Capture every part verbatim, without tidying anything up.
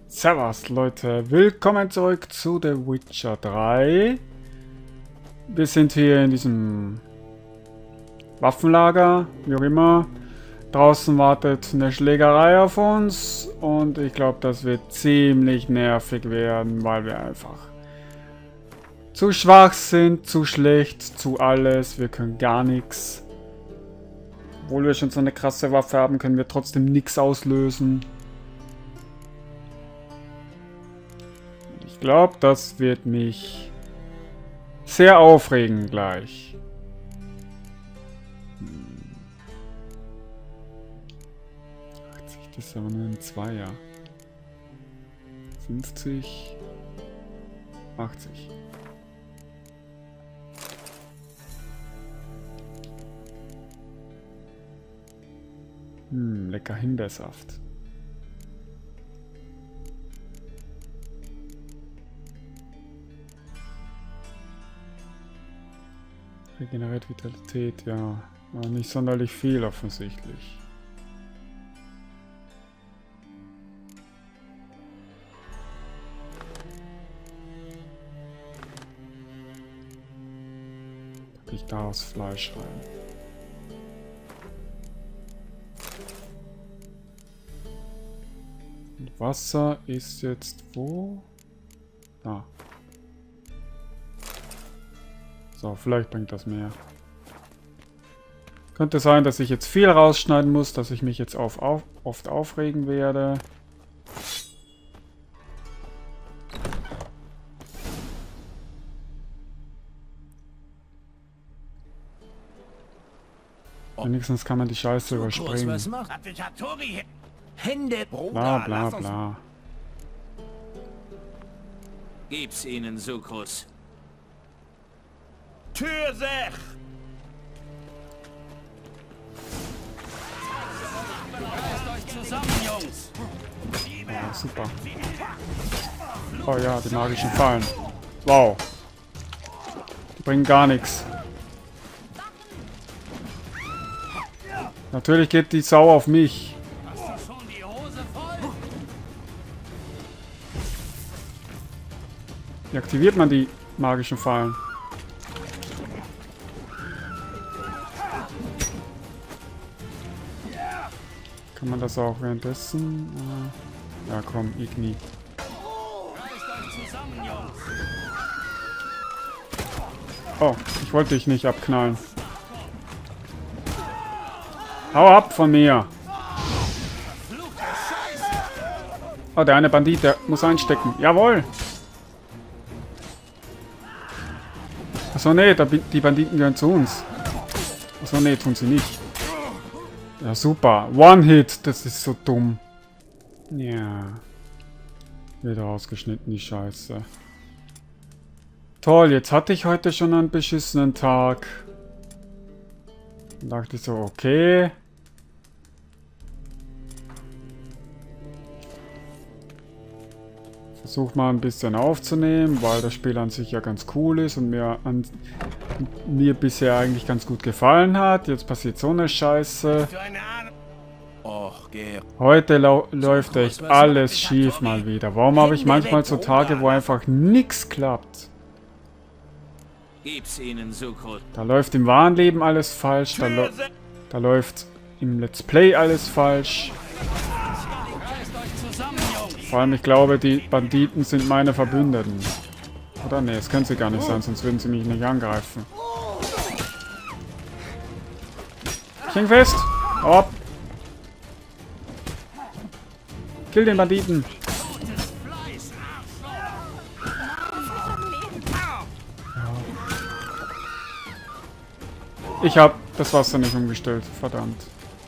Servus Leute, willkommen zurück zu The Witcher drei. Wir sind hier in diesem Waffenlager, wie auch immer. Draußen wartet eine Schlägerei auf uns und ich glaube, das wird ziemlich nervig werden, weil wir einfach zu schwach sind, zu schlecht, zu alles. Wir können gar nichts. Obwohl wir schon so eine krasse Waffe haben, können wir trotzdem nichts auslösen. Ich glaube, das wird mich sehr aufregen gleich. achtzig, das ist aber nur ein Zweier. fünfzig, achtzig. Hm, lecker Himbeersaft. Regeneriert Vitalität, ja. Aber nicht sonderlich viel offensichtlich. Packe ich da aus Fleisch rein. Und Wasser ist jetzt wo? Da. So, vielleicht bringt das mehr. Könnte sein, dass ich jetzt viel rausschneiden muss, dass ich mich jetzt auf, auf, oft aufregen werde. Wenigstens kann man die Scheiße überspringen. Hände, Bla bla bla. Gib's ihnen, Sukrus. Tür sech! Zusammen, Jungs! Ja, super. Oh ja, die magischen Fallen. Wow. Die bringen gar nichts. Natürlich geht die Sau auf mich. Hast du schon die Hose voll? Wie aktiviert man die magischen Fallen? Kann man das auch währenddessen? Äh, ja komm, Igni. Oh, ich wollte dich nicht abknallen. Hau ab von mir! Oh, der eine Bandit, der muss einstecken. Jawohl! Achso, nee, die Banditen gehören zu uns. Achso, nee, tun sie nicht. Ja, super. One-Hit. Das ist so dumm. Ja. Wieder rausgeschnitten, die Scheiße. Toll, jetzt hatte ich heute schon einen beschissenen Tag. Dann dachte ich so, okay. Versuch mal ein bisschen aufzunehmen, weil das Spiel an sich ja ganz cool ist und mir, an, mir bisher eigentlich ganz gut gefallen hat. Jetzt passiert so eine Scheiße. Heute läuft echt alles schief mal wieder. Warum habe ich manchmal so Tage, wo einfach nichts klappt? Da läuft im wahren Leben alles falsch, da, da läuft im Let's Play alles falsch. Vor allem, ich glaube, die Banditen sind meine Verbündeten. Oder? Ne, das können sie gar nicht sein, sonst würden sie mich nicht angreifen. Ich häng fest! Hau ab! Kill den Banditen! Ich hab das Wasser nicht umgestellt, verdammt.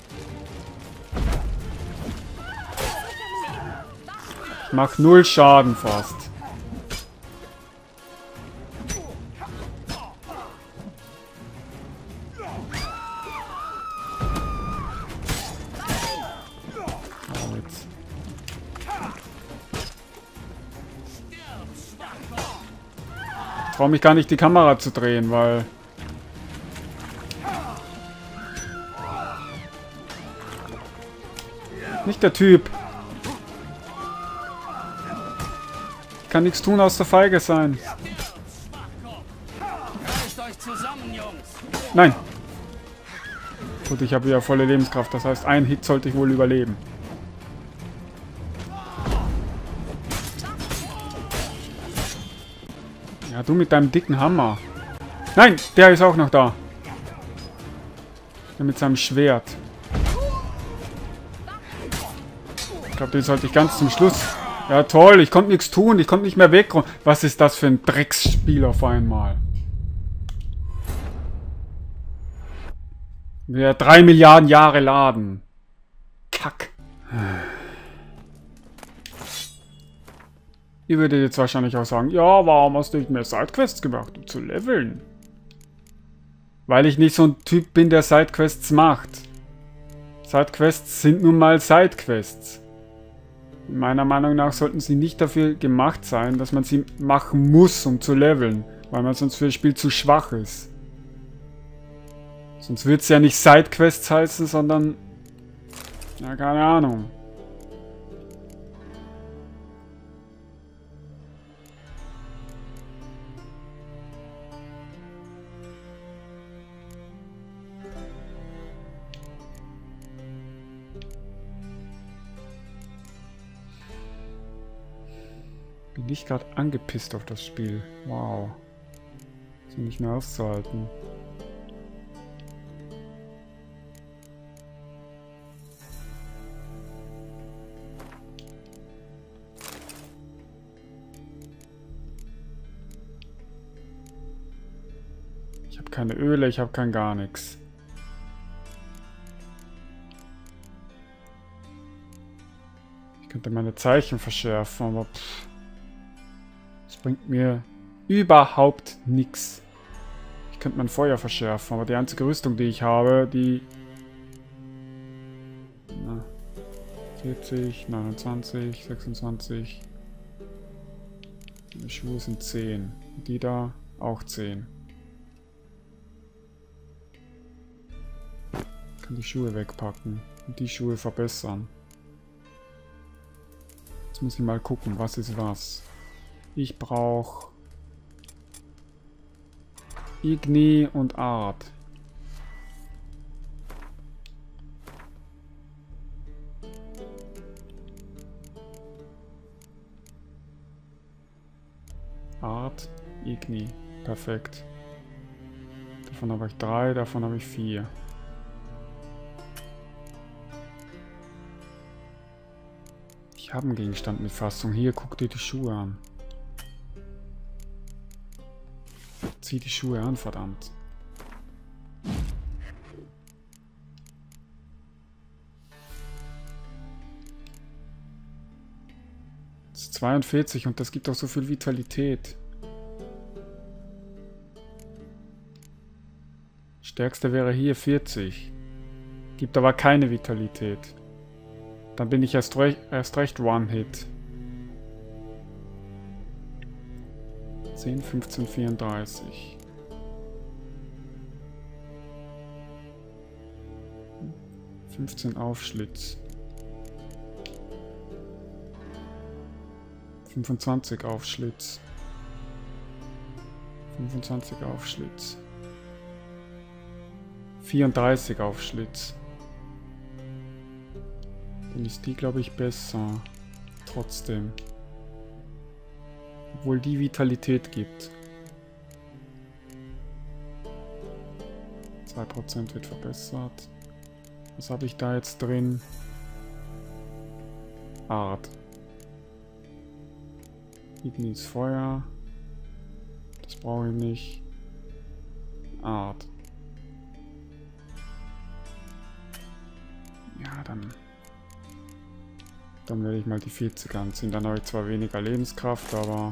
Ich mach null Schaden fast. Oh, jetzt. Ich trau mich gar nicht, die Kamera zu drehen, weil... Nicht der Typ. Kann nichts tun, außer feige sein. Reißt euch zusammen, Jungs. Nein. Gut, ich habe ja volle Lebenskraft. Das heißt, ein Hit sollte ich wohl überleben. Ja, du mit deinem dicken Hammer. Nein, der ist auch noch da. Der mit seinem Schwert. Ich glaube, den sollte ich ganz zum Schluss... Ja, toll, ich konnte nichts tun. Ich konnte nicht mehr wegkommen. Was ist das für ein Drecksspiel auf einmal? Wir drei Milliarden Jahre laden. Kack. Ihr würdet jetzt wahrscheinlich auch sagen, ja, warum hast du nicht mehr Sidequests gemacht, um zu leveln? Weil ich nicht so ein Typ bin, der Sidequests macht. Sidequests sind nun mal Sidequests. Meiner Meinung nach sollten sie nicht dafür gemacht sein, dass man sie machen muss, um zu leveln. Weil man sonst für das Spiel zu schwach ist. Sonst wird es ja nicht Sidequests heißen, sondern... Ja, keine Ahnung. Bin ich gerade angepisst auf das Spiel. Wow. Ist nicht mehr auszuhalten. Ich habe keine Öle, ich habe kein gar nichts. Ich könnte meine Zeichen verschärfen, aber pff, das bringt mir überhaupt nichts. Ich könnte mein Feuer verschärfen, aber die einzige Rüstung, die ich habe, die... Na, vierzig, neunundzwanzig, sechsundzwanzig... Die Schuhe sind zehn. Die da auch zehn. Ich kann die Schuhe wegpacken und die Schuhe verbessern. Jetzt muss ich mal gucken, was ist was. Ich brauche Igni und Art. Art, Igni. Perfekt. Davon habe ich drei, davon habe ich vier. Ich habe einen Gegenstand mit Fassung. Hier, guck dir die Schuhe an. Zieh die Schuhe an, verdammt. Das ist zweiundvierzig und das gibt auch so viel Vitalität. Stärkste wäre hier vierzig. Gibt aber keine Vitalität. Dann bin ich erst, re erst recht One-Hit. zehn, fünfzehn, vierunddreißig. fünfzehn Aufschlitz. fünfundzwanzig Aufschlitz. fünfundzwanzig Aufschlitz. vierunddreißig Aufschlitz. Dann ist die, glaube ich, besser. Trotzdem. Obwohl die Vitalität gibt. zwei Prozent wird verbessert. Was habe ich da jetzt drin? Art. Ignis Feuer. Das brauche ich nicht. Art. Ja, dann... Dann werde ich mal die vierzig anziehen. Dann habe ich zwar weniger Lebenskraft, aber...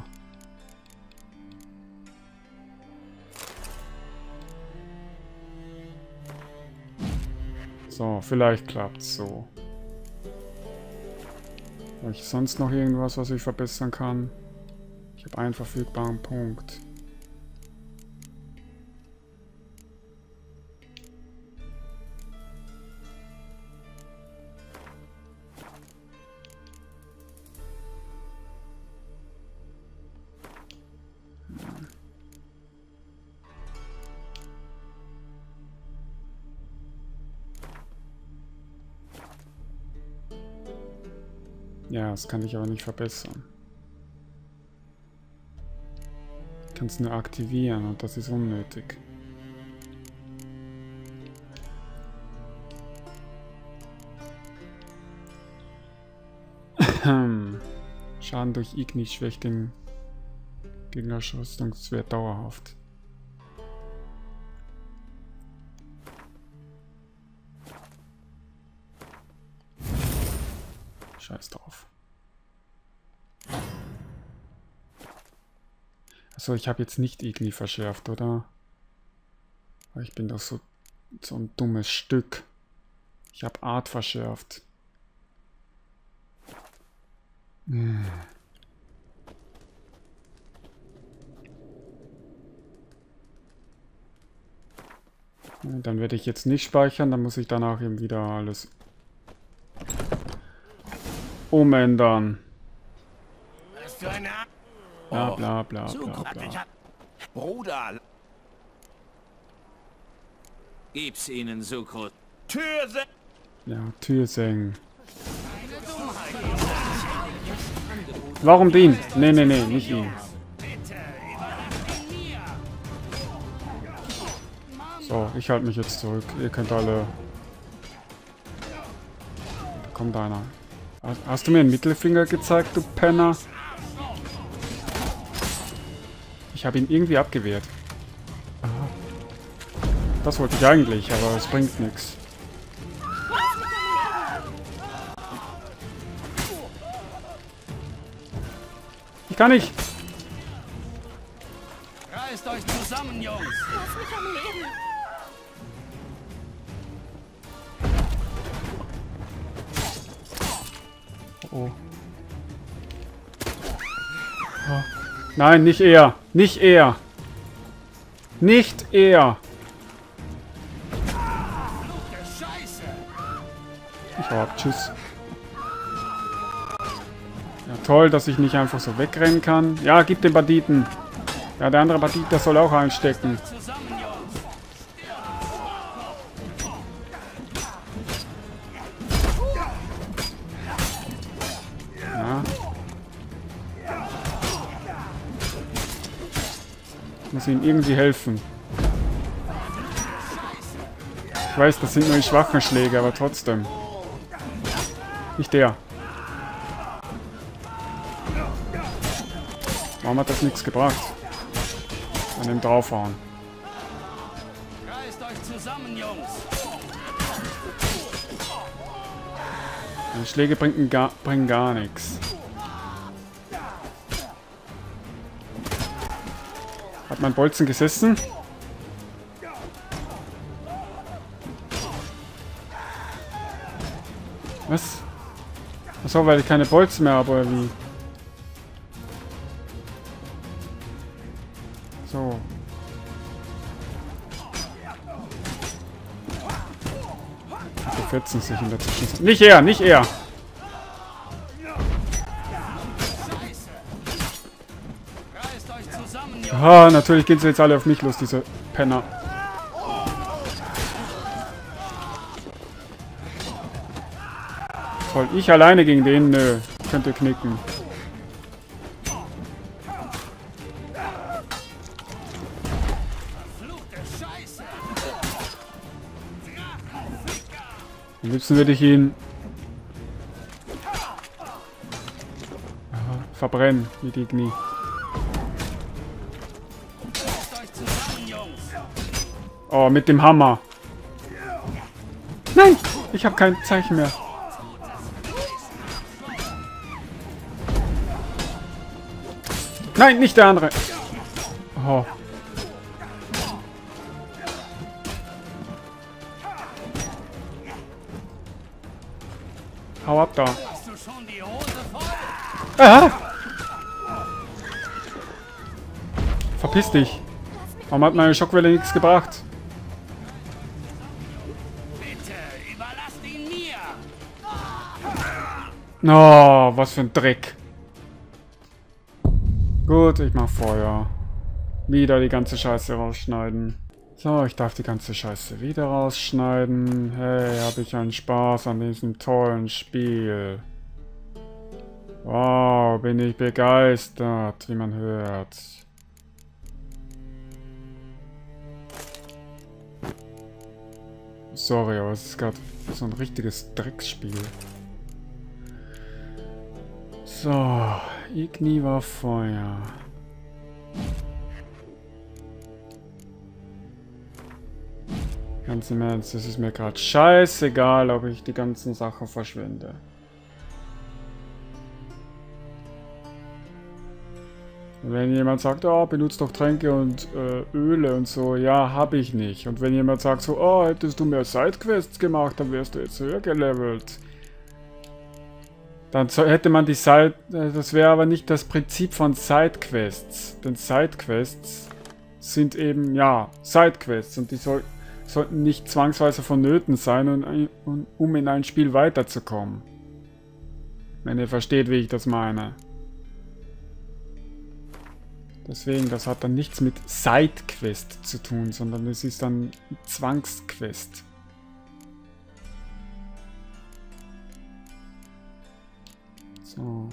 So, vielleicht klappt es so. Habe ich sonst noch irgendwas, was ich verbessern kann? Ich habe einen verfügbaren Punkt. Ja, das kann ich aber nicht verbessern. Ich kann es nur aktivieren und das ist unnötig. Schaden durch Igni schwächt den gegnerischen Rüstungswert dauerhaft. Scheiß drauf. Achso, ich habe jetzt nicht Igni verschärft, oder? Aber ich bin doch so, so ein dummes Stück. Ich habe Art verschärft. Hm. Dann werde ich jetzt nicht speichern, dann muss ich danach eben wieder alles umändern. Bla bla bla bla bla. Bruder, gib's ihnen, Sukrut. Türse! Ja, Türseng. Warum den? Nee, nee, nee, nicht ihn. So, ich halte mich jetzt zurück. Ihr könnt alle... Da kommt einer. Hast du mir einen Mittelfinger gezeigt, du Penner? Ich habe ihn irgendwie abgewehrt. Aha. Das wollte ich eigentlich, aber es bringt nichts. Ich kann nicht. Reißt euch zusammen, Jungs. Lass mich am Leben. Oh. Oh. Nein, nicht er. Nicht er. Nicht er. Ich hau ab. Tschüss. Ja, toll, dass ich nicht einfach so wegrennen kann. Ja, gib den Banditen. Ja, der andere Bandit, der soll auch einstecken. Ja. Ich muss ihm irgendwie helfen. Ich weiß, das sind nur die schwachen Schläge, aber trotzdem. Nicht der. Warum hat das nichts gebracht? An dem draufhauen. Reißt euch zusammen, Jungs. Die Schläge bringen gar, bringen gar nichts. Hat mein Bolzen gesessen? Was? Achso, weil ich keine Bolzen mehr habe, oder wie? So. Die verfetzen sich in der Zwischenzeit. Nicht er, nicht er! Ah, natürlich gehen sie jetzt alle auf mich los, diese Penner. Voll, ich alleine gegen den? Nö, könnt ihr knicken. Am liebsten würde ich ihn Aha, verbrennen, wie die Igni. Oh, mit dem Hammer. Nein, ich habe kein Zeichen mehr. Nein, nicht der andere. Oh. Hau ab da. Ah! Verpiss dich. Warum hat meine Schockwelle nichts gebracht? Bitte, überlasst ihn mir. Oh, was für ein Dreck. Gut, ich mach Feuer. Wieder die ganze Scheiße rausschneiden. So, ich darf die ganze Scheiße wieder rausschneiden. Hey, habe ich einen Spaß an diesem tollen Spiel. Wow, bin ich begeistert, wie man hört. Sorry, aber es ist gerade so ein richtiges Drecksspiel. So, Igni war Feuer. Ganz im Ernst, es ist mir gerade scheißegal, ob ich die ganzen Sachen verschwende. Und wenn jemand sagt, oh, benutzt doch Tränke und äh, Öle und so, ja, habe ich nicht. Und wenn jemand sagt so, oh, hättest du mehr Sidequests gemacht, dann wärst du jetzt höher gelevelt. Dann hätte man die Side... Das wäre aber nicht das Prinzip von Sidequests. Denn Sidequests sind eben, ja, Sidequests. Und die soll, sollten nicht zwangsweise vonnöten sein, um, um, um in ein Spiel weiterzukommen. Wenn ihr versteht, wie ich das meine. Deswegen, das hat dann nichts mit Sidequest zu tun, sondern es ist dann Zwangsquest. So.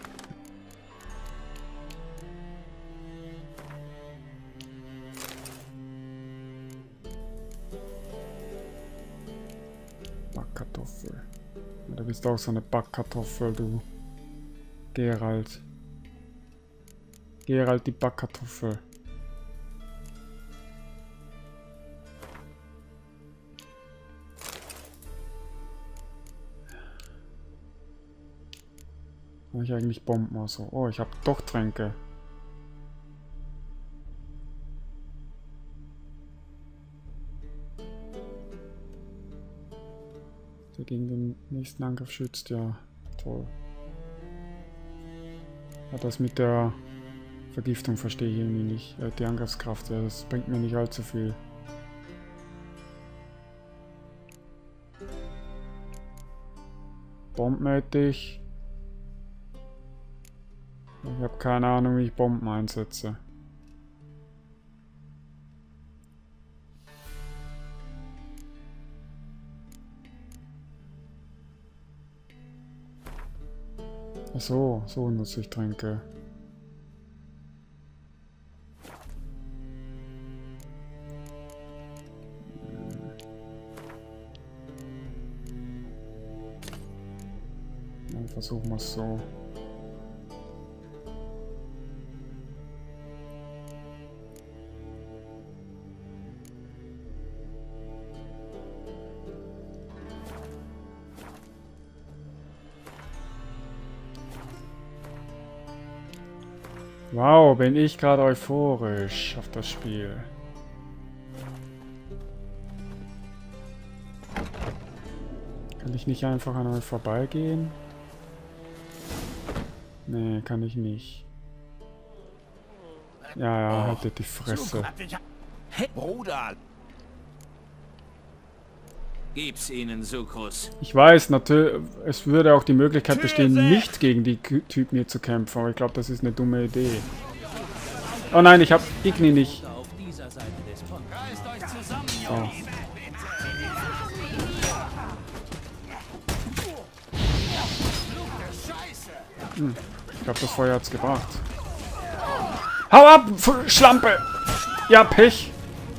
Backkartoffel. Ja, du bist auch so eine Backkartoffel, du. Geralt. Geralt die Backkartoffel. Habe ich eigentlich Bomben oder so? Oh, ich habe doch Tränke. Der gegen den nächsten Angriff schützt, ja. Toll. Ja, das mit der Vergiftung verstehe ich irgendwie nicht. Äh, die Angriffskraft, ja, das bringt mir nicht allzu viel. Bomben hätte ich. Ich habe keine Ahnung, wie ich Bomben einsetze. Ach so, so nutze ich Tränke. Dann versuchen wir es so. Wow, bin ich gerade euphorisch auf das Spiel. Kann ich nicht einfach an euch vorbeigehen? Nee, kann ich nicht. Ja, ja, haltet die Fresse. Bruder! Gib's ihnen, Sukrus. Ich weiß, natürlich, es würde auch die Möglichkeit bestehen, nicht gegen die Typen hier zu kämpfen, aber ich glaube, das ist eine dumme Idee. Oh nein, ich habe Igni nicht. So. Hm, ich glaube, das Feuer hat's gebracht. Hau ab, Schlampe! Ja, Pech!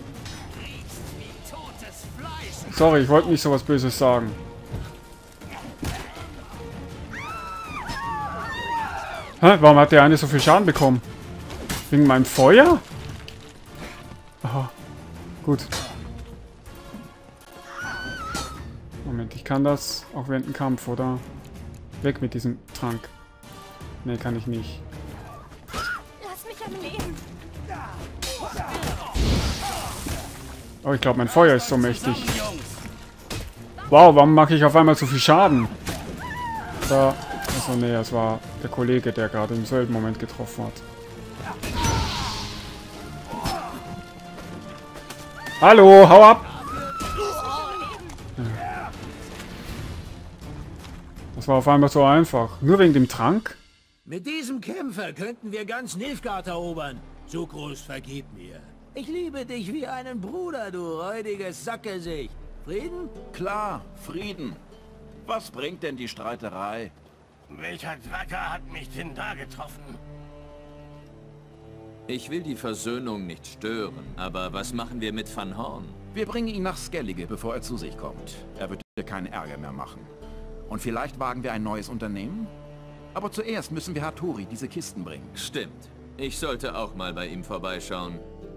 Sorry, ich wollte nicht sowas Böses sagen. Hä? Warum hat der eine so viel Schaden bekommen? Wegen meinem Feuer? Aha. Gut. Moment, ich kann das auch während dem Kampf, oder? Weg mit diesem Trank. Ne, kann ich nicht. Lass mich am Leben. Oh, ich glaube, mein Feuer ist so mächtig. Wow, warum mache ich auf einmal so viel Schaden? Da. Achso, nee, das war der Kollege, der gerade im selben Moment getroffen hat. Hallo, hau ab! Das war auf einmal so einfach. Nur wegen dem Trank? Mit diesem Kämpfer könnten wir ganz Nilfgaard erobern. Sukrus, vergib mir. Ich liebe dich wie einen Bruder, du räudiges Sackgesicht. Frieden? Klar, Frieden. Was bringt denn die Streiterei? Welcher Dracker hat mich denn da getroffen? Ich will die Versöhnung nicht stören, aber was machen wir mit Van Horn? Wir bringen ihn nach Skellige, bevor er zu sich kommt. Er wird dir keinen Ärger mehr machen. Und vielleicht wagen wir ein neues Unternehmen? Aber zuerst müssen wir Hattori diese Kisten bringen. Stimmt. Ich sollte auch mal bei ihm vorbeischauen.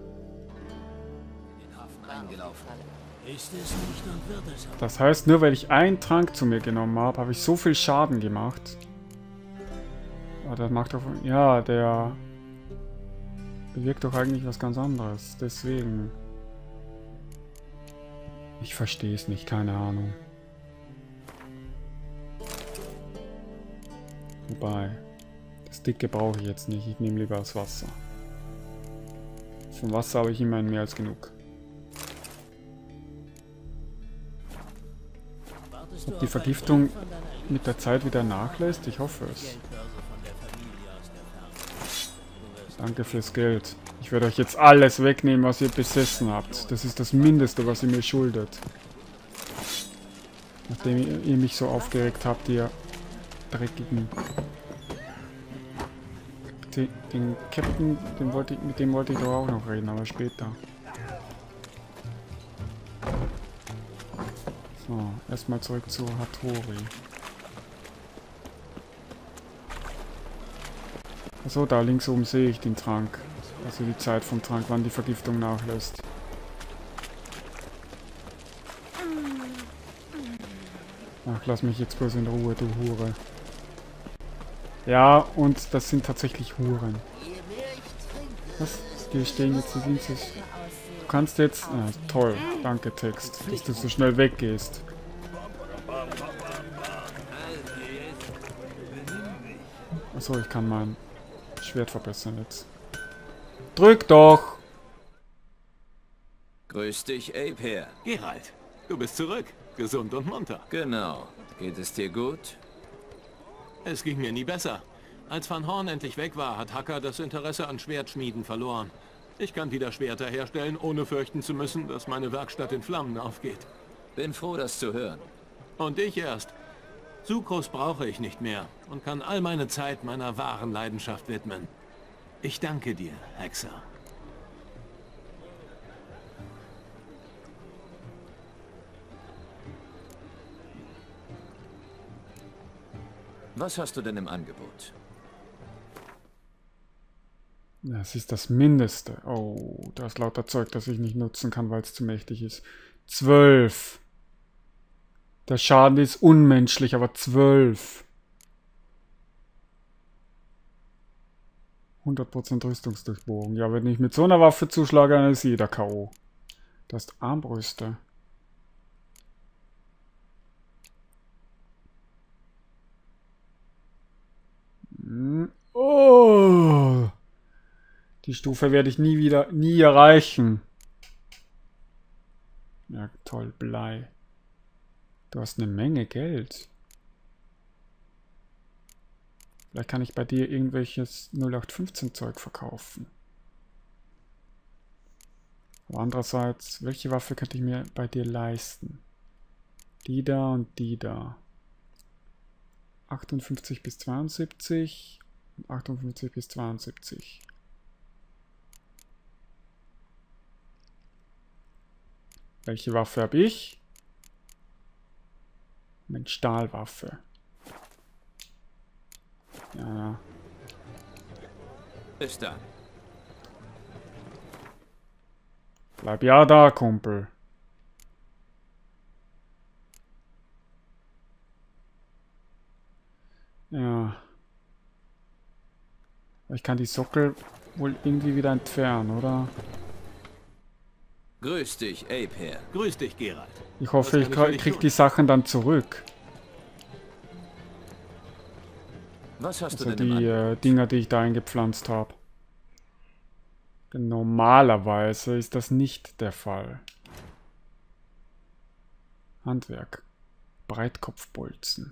Den Hafen eingelaufen. Ist es nicht und wird es. Das heißt, nur weil ich einen Trank zu mir genommen habe, habe ich so viel Schaden gemacht. Aber das macht doch... Ja, der... bewirkt doch eigentlich was ganz anderes. Deswegen... Ich verstehe es nicht, keine Ahnung. Wobei... Das Dicke brauche ich jetzt nicht. Ich nehme lieber das Wasser. Vom Wasser habe ich immerhin mehr als genug. Ob die Vergiftung mit der Zeit wieder nachlässt? Ich hoffe es. Danke fürs Geld. Ich werde euch jetzt alles wegnehmen, was ihr besessen habt. Das ist das Mindeste, was ihr mir schuldet. Nachdem ihr, ihr mich so aufgeregt habt, ihr dreckigen... Den, den Captain, den wollte ich, mit dem wollte ich doch auch noch reden, aber später. So, erstmal zurück zu Hattori. Achso, da links oben sehe ich den Trank. Also die Zeit vom Trank, wann die Vergiftung nachlässt. Ach, lass mich jetzt bloß in Ruhe, du Hure. Ja, und das sind tatsächlich Huren. Was? Die stehen jetzt, die sind sich... Du kannst jetzt... Ah, toll, danke Text, dass du so schnell weggehst. Achso, ich kann mein Schwert verbessern jetzt. Drück doch! Grüß dich, Ape. Geralt, du bist zurück. Gesund und munter. Genau. Geht es dir gut? Es ging mir nie besser. Als Van Horn endlich weg war, hat Hacker das Interesse an Schwertschmieden verloren. Ich kann wieder Schwerter herstellen, ohne fürchten zu müssen, dass meine Werkstatt in Flammen aufgeht. Bin froh, das zu hören. Und ich erst. Sucrus brauche ich nicht mehr und kann all meine Zeit meiner wahren Leidenschaft widmen. Ich danke dir, Hexer. Was hast du denn im Angebot? Das ist das Mindeste. Oh, da ist lauter Zeug, das ich nicht nutzen kann, weil es zu mächtig ist. Zwölf. Der Schaden ist unmenschlich, aber zwölf. hundert Prozent Rüstungsdurchbohrung. Ja, wenn ich mit so einer Waffe zuschlage, dann ist jeder K O. Das ist Armbrüste. Oh. Die Stufe werde ich nie wieder, nie erreichen. Ja, toll, Blei. Du hast eine Menge Geld. Vielleicht kann ich bei dir irgendwelches null acht fünfzehn Zeug verkaufen. Aber andererseits, welche Waffe könnte ich mir bei dir leisten? Die da und die da. achtundfünfzig bis zweiundsiebzig und achtundfünfzig bis zweiundsiebzig. Welche Waffe habe ich? Eine Stahlwaffe. Ja, ja. Bis dann. Bleib ja da, Kumpel. Ja. Ich kann die Sockel wohl irgendwie wieder entfernen, oder? Grüß dich, Ape. Grüß dich, Geralt. Ich hoffe, ich Was kann ich für dich krieg tun? die Sachen dann zurück. Was hast Also du denn im die Angebot? äh, Dinger, die ich da eingepflanzt habe. Denn normalerweise ist das nicht der Fall. Handwerk. Breitkopfbolzen.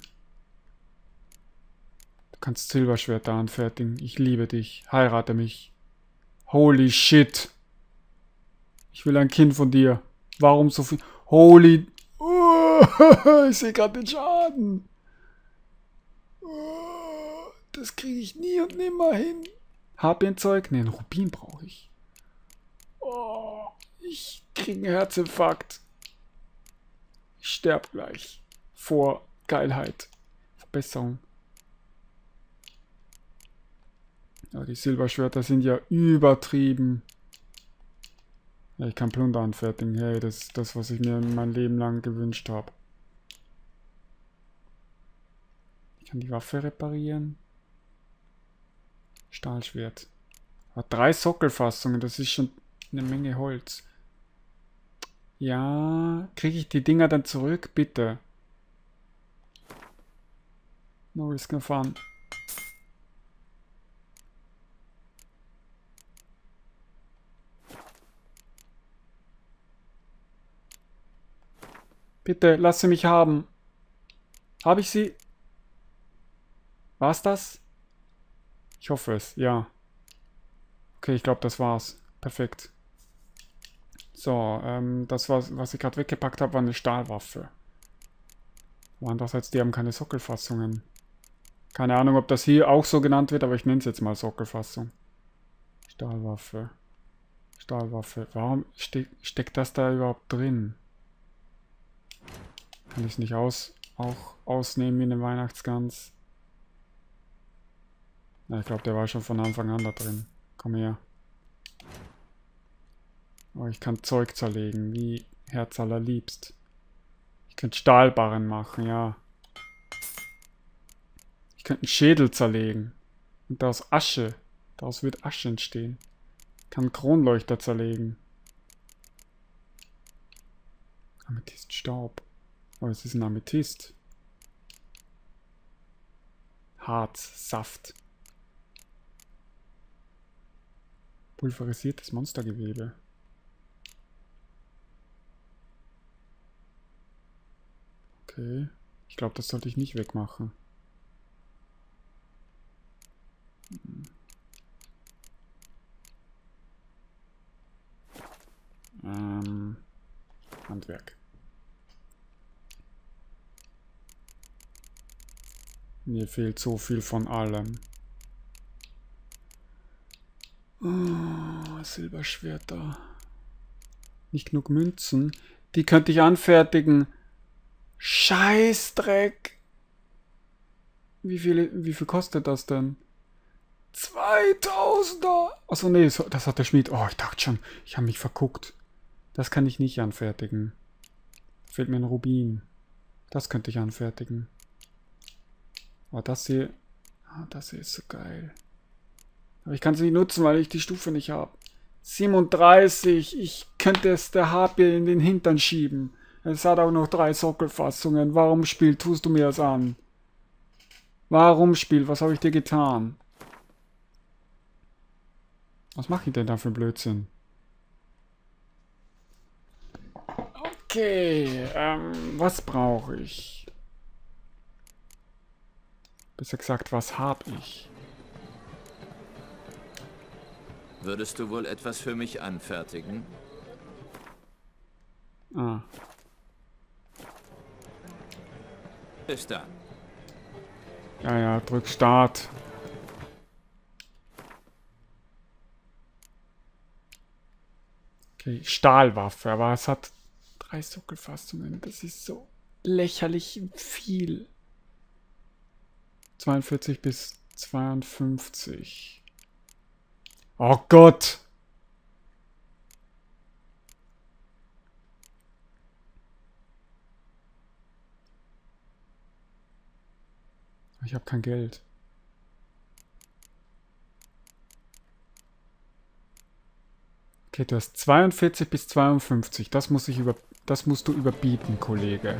Du kannst Silberschwerter anfertigen. Ich liebe dich. Heirate mich. Holy shit. Ich will ein Kind von dir. Warum so viel? Holy... Oh, ich sehe gerade den Schaden. Das kriege ich nie und nimmer hin. Harpienzeug? Ne, ein Rubin brauche ich. Oh, ich kriege einen Herzinfarkt. Ich sterbe gleich. Vor Geilheit. Verbesserung. Ja, die Silberschwerter sind ja übertrieben. Ja, ich kann Plunder anfertigen. Hey, das ist das, was ich mir mein Leben lang gewünscht habe. Ich kann die Waffe reparieren. Stahlschwert. Aber drei Sockelfassungen, das ist schon eine Menge Holz. Ja, kriege ich die Dinger dann zurück? Bitte. No risk, no fun. Bitte, lass sie mich haben. Habe ich sie? War's das? Ich hoffe es, ja. Okay, ich glaube, das war's. Perfekt. So, ähm, das, was, was ich gerade weggepackt habe, war eine Stahlwaffe. Andererseits, die haben keine Sockelfassungen. Keine Ahnung, ob das hier auch so genannt wird, aber ich nenne es jetzt mal Sockelfassung. Stahlwaffe. Stahlwaffe. Warum ste steckt das da überhaupt drin? Kann ich es nicht aus, auch ausnehmen wie eine Weihnachtsgans? Ja, ich glaube, der war schon von Anfang an da drin. Komm her. Oh, ich kann Zeug zerlegen, wie Herz allerliebst. Ich könnte Stahlbarren machen, ja. Ich könnte einen Schädel zerlegen. Und daraus Asche. Daraus wird Asche entstehen. Ich kann einen Kronleuchter zerlegen. Amethyststaub. Oh, es ist ein Amethyst. Harz, Saft. Pulverisiertes Monstergewebe. Okay. Ich glaube, das sollte ich nicht wegmachen. Hm. Ähm, Handwerk. Mir fehlt so viel von allem. Oh, Silberschwerter. Nicht genug Münzen. Die könnte ich anfertigen. Scheißdreck. Wie viel, wie viel kostet das denn? zweitausender. Achso, nee, das hat der Schmied. Oh, ich dachte schon, ich habe mich verguckt. Das kann ich nicht anfertigen. Fehlt mir ein Rubin. Das könnte ich anfertigen. Aber das hier... Ah, das hier ist so geil. Aber ich kann sie nicht nutzen, weil ich die Stufe nicht habe. siebenunddreißig. Ich könnte es der Harpie in den Hintern schieben. Es hat auch noch drei Sockelfassungen. Warum, Spiel, tust du mir das an? Warum, Spiel? Was habe ich dir getan? Was mache ich denn da für Blödsinn? Okay, ähm, was brauche ich? Besser gesagt, was habe ich? Würdest du wohl etwas für mich anfertigen? Ah. Ist da. Ja, ja, drück Start. Okay, Stahlwaffe, aber es hat drei Sockelfassungen. Das ist so lächerlich viel. zweiundvierzig bis zweiundfünfzig. Oh Gott! Ich habe kein Geld. Okay, du hast zweiundvierzig bis zweiundfünfzig. Das muss ich über, das musst du überbieten, Kollege.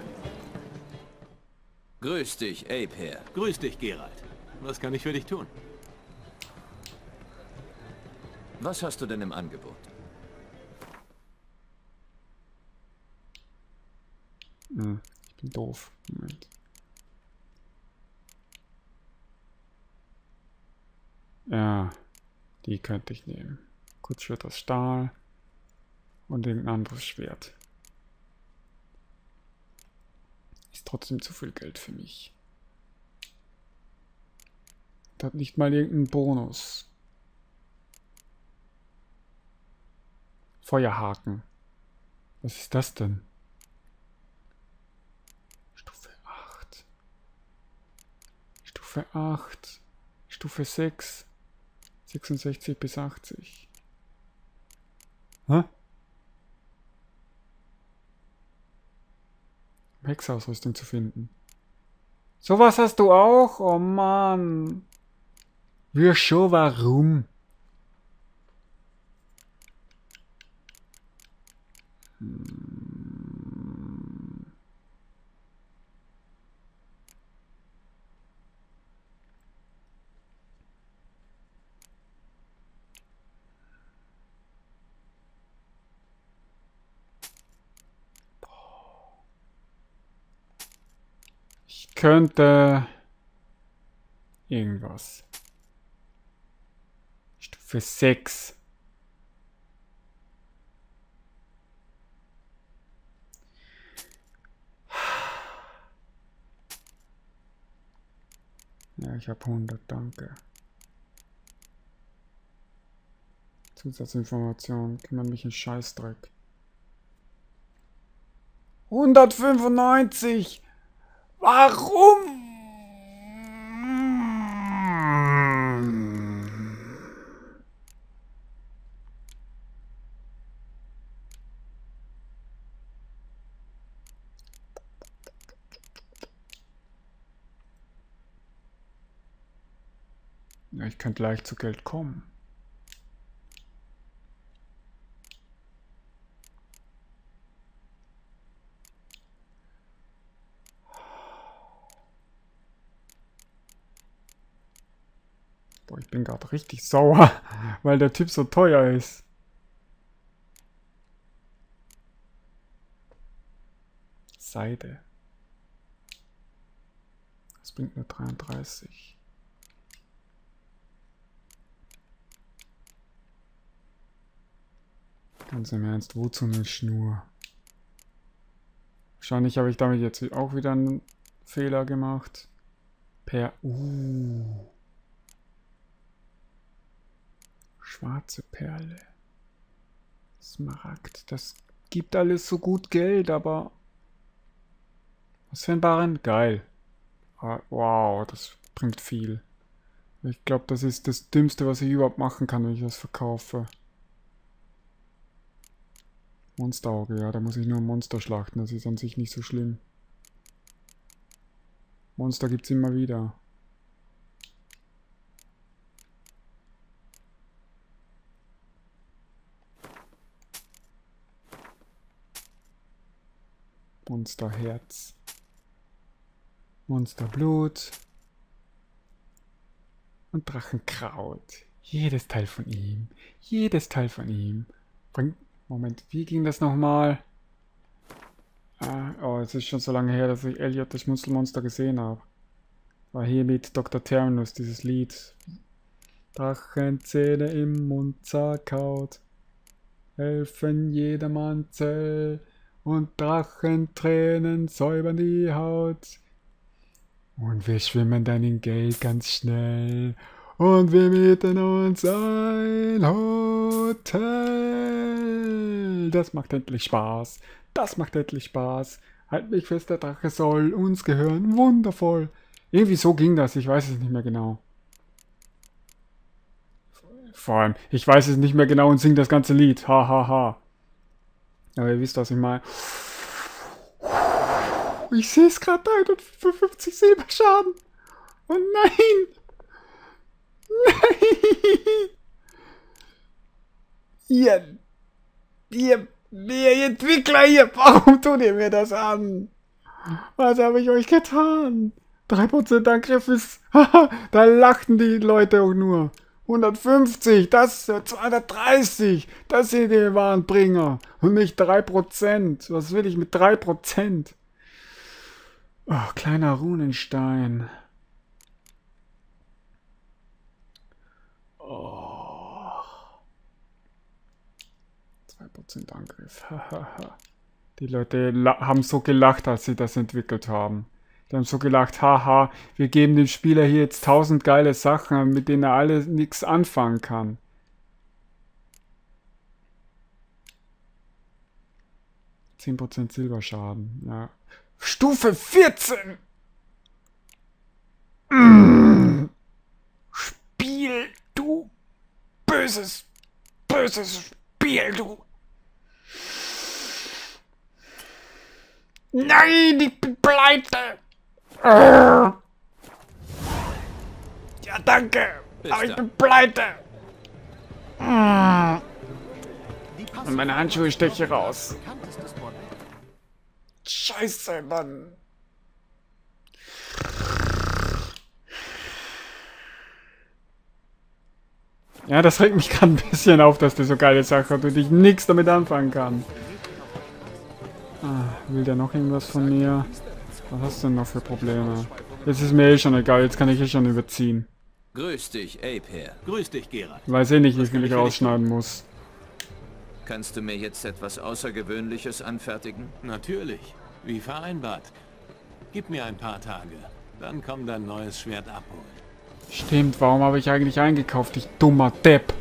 Grüß dich, Ape. Grüß dich, Geralt. Was kann ich für dich tun? Was hast du denn im Angebot? Hm, ich bin doof. Moment. Ja, die könnte ich nehmen. Kurzschwert aus Stahl und irgendein anderes Schwert. Ist trotzdem zu viel Geld für mich. Der hat nicht mal irgendeinen Bonus. Feuerhaken. Was ist das denn? Stufe acht. Stufe acht. Stufe sechs. sechsundsechzig bis achtzig. Hä? Hexerausrüstung zu finden. Sowas hast du auch? Oh Mann. Wir schon, warum? Hm. Ich könnte irgendwas. Stufe sechs. Ja, ich habe hundert, danke. Zusatzinformation, kümmert mich ein Scheißdreck. hundertfünfundneunzig! Warum? Ja, ich könnte leicht zu Geld kommen. Boah, ich bin gerade richtig sauer, weil der Typ so teuer ist. Seide. Das bringt nur dreiunddreißig. Ganz im Ernst, wozu eine Schnur? Wahrscheinlich habe ich damit jetzt auch wieder einen Fehler gemacht. Per... Uh. Schwarze Perle. Smaragd. Das gibt alles so gut Geld, aber... Was für ein Barren? Geil. Ah, wow, das bringt viel. Ich glaube, das ist das Dümmste, was ich überhaupt machen kann, wenn ich das verkaufe. Monsterauge, ja, da muss ich nur ein Monster schlachten, das ist an sich nicht so schlimm. Monster gibt's immer wieder. Monsterherz. Monsterblut. Und Drachenkraut. Jedes Teil von ihm. Jedes Teil von ihm. Bringt... Moment, wie ging das nochmal? Ah, oh, es ist schon so lange her, dass ich Elliot das Schmunzelmonster gesehen habe. War hier mit Doktor Terminus, dieses Lied. Drachenzähne im Mund zerkaut, helfen jedermann Zell, und Drachentränen säubern die Haut. Und wir schwimmen dann in Geld ganz schnell. Und wir mieten uns ein Hotel. Das macht endlich Spaß. Das macht endlich Spaß. Halt mich fest, der Drache soll uns gehören. Wundervoll. Irgendwie so ging das. Ich weiß es nicht mehr genau. Vor allem, ich weiß es nicht mehr genau und singe das ganze Lied. Ha, ha, ha. Aber ihr wisst, was ich meine. Ich sehe es gerade, dreihundertfünfundfünfzig Silberschaden. Oh nein. Nein! Ihr, ihr, ihr Entwickler hier, warum tut ihr mir das an? Was habe ich euch getan? drei Prozent Angriff ist... Da lachten die Leute auch nur. hundertfünfzig, das ist zweihundertdreißig, das sind die wahren Bringer. Und nicht drei Prozent. Was will ich mit drei Prozent? Oh, kleiner Runenstein. Oh. zwei Prozent Angriff. Die Leute haben so gelacht, als sie das entwickelt haben. Die haben so gelacht, haha, wir geben dem Spieler hier jetzt tausend geile Sachen, mit denen er alle nichts anfangen kann. zehn Prozent Silberschaden, ja. Stufe vierzehn! Mm. Spiel, du böses, böses Spiel, du! Nein, ich bin pleite! Ja, danke! Aber ich bin pleite! Und meine Handschuhe steche raus. Scheiße, Mann! Ja, das regt mich gerade ein bisschen auf, dass der so geile Sache hat und ich nichts damit anfangen kann. Ah, will der noch irgendwas von mir? Was hast du denn noch für Probleme? Jetzt ist mir eh schon egal, jetzt kann ich eh schon überziehen. Grüß dich, Ape. Grüß dich, Geralt. Ich weiß eh nicht, wie viel ich rausschneiden muss. Kannst du mir jetzt etwas Außergewöhnliches anfertigen? Natürlich, wie vereinbart. Gib mir ein paar Tage, dann komm dein neues Schwert abholen. Stimmt, warum habe ich eigentlich eingekauft, ich dummer Depp?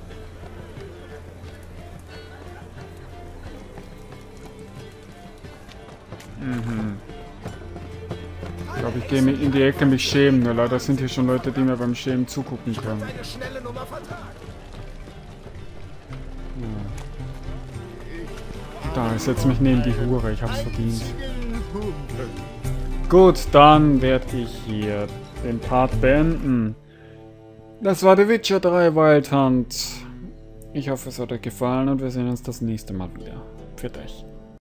Mhm. Ich glaube, ich gehe in die Ecke mich schämen, nur leider sind hier schon Leute, die mir beim Schämen zugucken können. Ja. Da, ich setze mich neben die Hure, ich hab's verdient. Gut, dann werde ich hier den Part beenden. Das war The Witcher drei Wild Hunt. Ich hoffe, es hat euch gefallen und wir sehen uns das nächste Mal wieder. Für euch.